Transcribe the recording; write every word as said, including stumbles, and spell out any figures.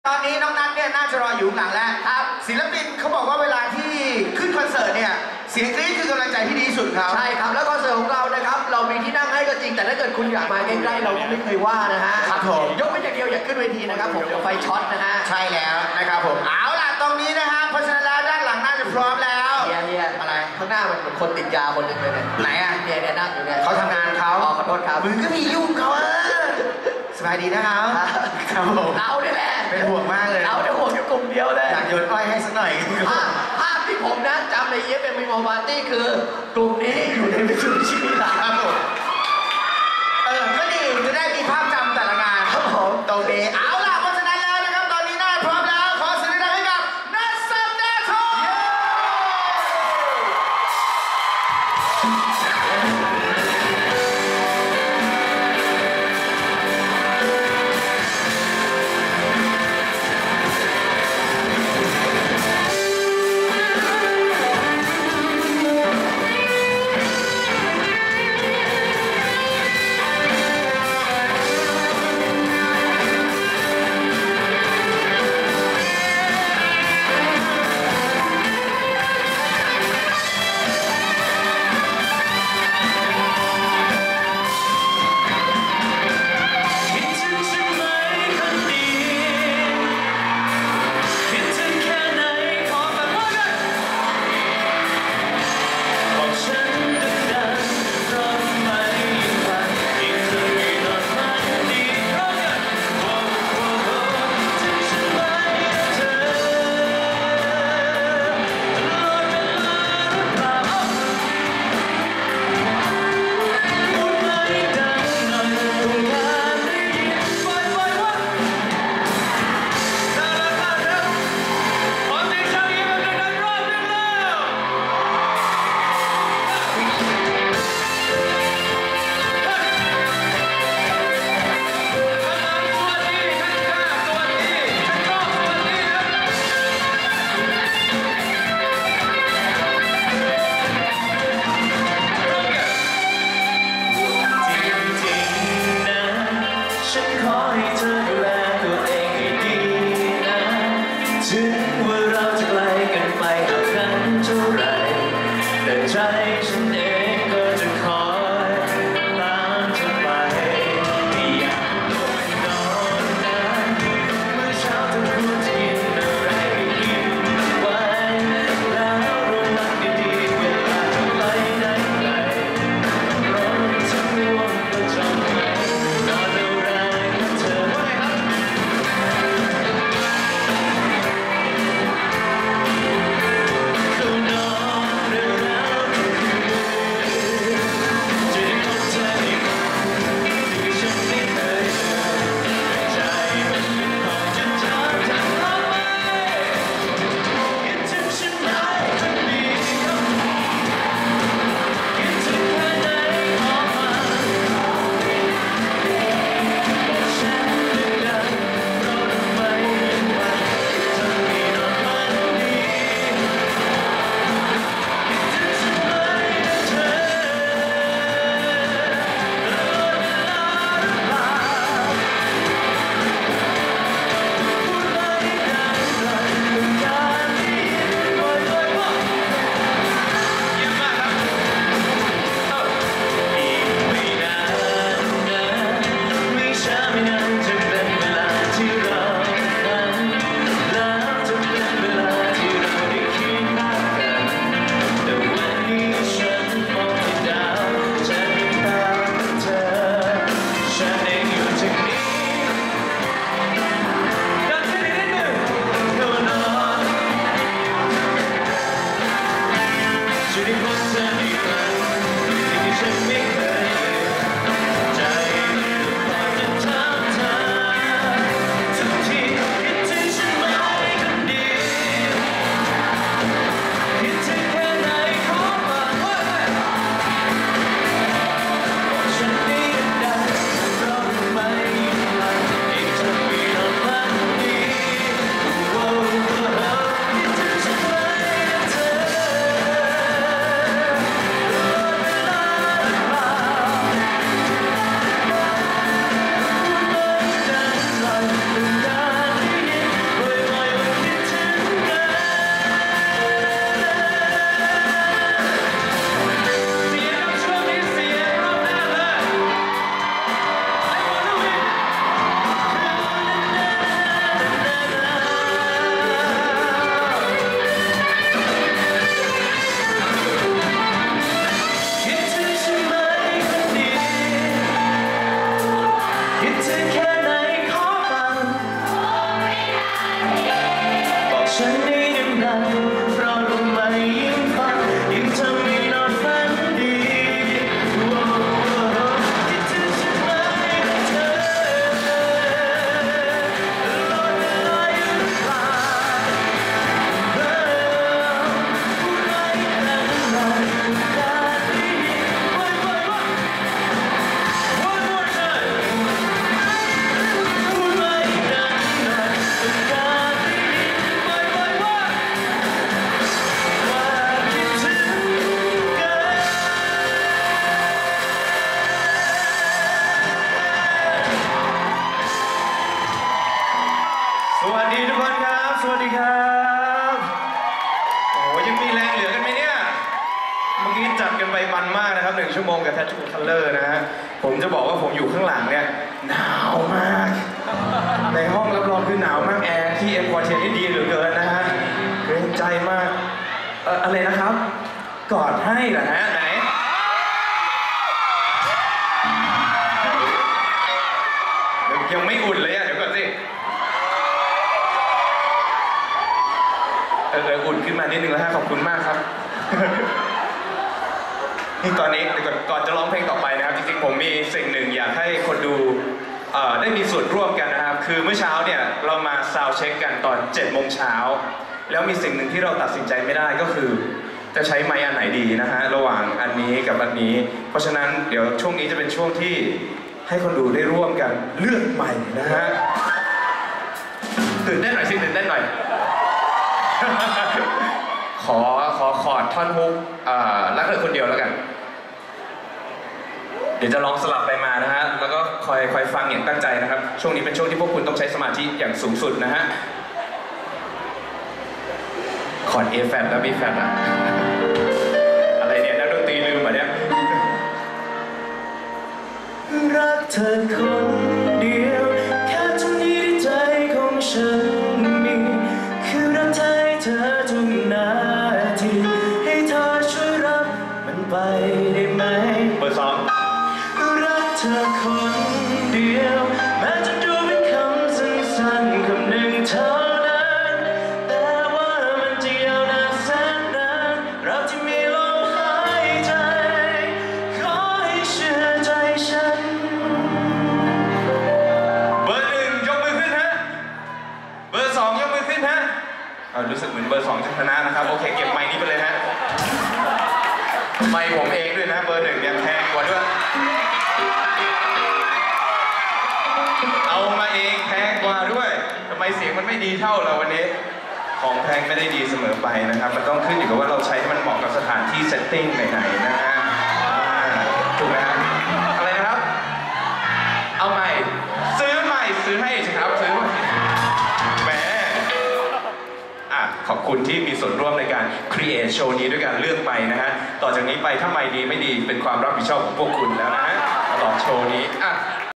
ตอนนี้น้องนัทเนี่ยน่าจะรออยู่หลังแล้วครับศิลปินเขาบอกว่าเวลาที่ขึ้นคอนเสิร์ตเนี่ยเสียงกรี๊ดคือกำลังใจที่ดีสุดครับใช่ครับแล้วคอนเสิร์ตของเรานะครับเรามีที่นั่งให้ก็จริงแต่ถ้าเกิดคุณอยากมาใกล้ๆเราก็ไม่เคยว่านะฮะครับผมยกไว้อย่างเดียวอย่าขึ้นเวทีนะครับผมเดี๋ยวไฟช็อตนะฮะใช่แล้วนะครับผมเอาล่ะตรงนี้นะฮะเพราะฉะนั้นแล้วด้านหลังน่าจะพร้อมแล้วเฮียเฮียอะไรข้างหน้ามันเหมือนคนติดยาคนหนึ่งเลยเนี่ยไหนอ่ะเนี่ยเนี่ยนั่งอยู่เนี่ยเขาทำงานเขาอ๋อขอโทษครับมึงก็มียุ่งเขาอะสบายดีนะครับครับผมเราเนี่ยแหละเป็นห่วงมากเลยเราเนี่ยห่วงอยู่กลุ่มเดียวเลยอยากโยนอ้อยให้สักหน่อยภาพภาพที่ผมนะจำในเย็บเป็นมิโมปาร์ตี้คือกลุ่มนี้อยู่ในวิถีชีวิตครับผมเออก็ดีจะได้มีภาพจำแต่ละงานครับผมตรงนี้เอาล่ะเพราะฉะนั้นแล้วนะครับตอนนี้น่าพร้อมแล้วขอเสียงดังให้กับนัทสัปดาห์ทอง Hãy subscribe cho kênh Ghiền Mì Gõ để không bỏ lỡ สวัสดีทุกคนครับ สวัสดีครับโอ้ยังมีแรงเหลือกันไหมเนี่ย เมื่อกี้จัดกันไปมันมากนะครับหนึ่งชั่วโมงกับ Tattoo Color นะฮะ ผมจะบอกว่าผมอยู่ข้างหลังเนี่ยหนาวมาก ในห้องรับรองคือหนาวมากแอร์ที่เอ็มควอเทียนนี่ดีเหลือเกินนะฮะเกรงใจมากเอ่ออะไรนะครับ กอดให้เหรอฮะไหน ยังไม่อุ่นเลยอ่ะเดี๋ยวก่อนสิ เออเอออุ่นขึ้นมานิดนึงแล้วฮะขอบคุณมากครับ นี่ตอนนี้ก่อนก่อนจะร้องเพลงต่อไปนะครับจริงๆผมมีสิ่งหนึ่งอยากให้คนดูเอ่อได้มีส่วนร่วมกันนะครับคือเมื่อเช้าเนี่ยเรามาซาวด์เช็คกันตอนเจ็ดโมงเช้าแล้วมีสิ่งหนึ่งที่เราตัดสินใจไม่ได้ก็คือจะใช้ไมค์อันไหนดีนะฮะระหว่างอันนี้กับอันนี้เพราะฉะนั้นเดี๋ยวช่วงนี้จะเป็นช่วงที่ให้คนดูได้ร่วมกันเลือกไมค์นะฮะตื่นเต้นหน่อยสิตื่นเต้นหน่อย ขอขอคอร์ดท่อนฮุกรักเธอคนเดียวแล้วกัน เดี๋ยวจะลองสลับไปมานะฮะ แล้วก็คอยคอยฟังอย่างตั้งใจนะครับ ช่วงนี้เป็นช่วงที่พวกคุณต้องใช้สมาธิอย่างสูงสุดนะฮะ คอร์ด A flat แล้ว B flat อะ อะไรเนี่ยนักดนตรีลืมอ่ะเนี่ย รักเธอคนเดียวแค่เท่านี้ใจของฉันมีคือรักเธอให้เธอทุกนาทีให้เธอช่วยรับมันไปได้ไหมเบอร์สองรักเธอคนเดียวแม้จะดูเป็นคำสั้นๆคำหนึ่งเท่านั้นแต่ว่ามันจะยาวนานแสนนานรักที่มีลมหายใจขอให้เชื่อใจฉันเบอร์หนึ่งยกมือขึ้นฮะเบอร์สองยกมือขึ้นฮะเอารู้สึกเหมือนเบอร์สองจะชนะนะครับโอเคเก็บไมค์นี้ไปเลยฮะไมค์ผมเองด้วยนะเบอร์หนึ่งเนี่ยแพงกว่าด้วยเอามาเองแพงกว่าด้วยทำไมเสียงมันไม่ดีเท่าเราวันนี้ของแพงไม่ได้ดีเสมอไปนะครับมันต้องขึ้นอยู่กับว่าเราใช้ให้มันเหมาะกับสถานที่เซตติ้งไหนๆนะฮะถูกไหมครับอะไรนะครับเอาใหม่ซื้อใหม่ซื้อให้สิครับซื้อใหม่แหมอ่ะขอบคุณที่มีส่วนร่วมในการครีเอทโชว์นี้ด้วยการเลือกไปนะฮะต่อจากนี้ไปถ้าไม่ดีไม่ดีเป็นความรับผิดชอบของพวกคุณแล้วนะฮะตลอดโชว์นี้อ่ะ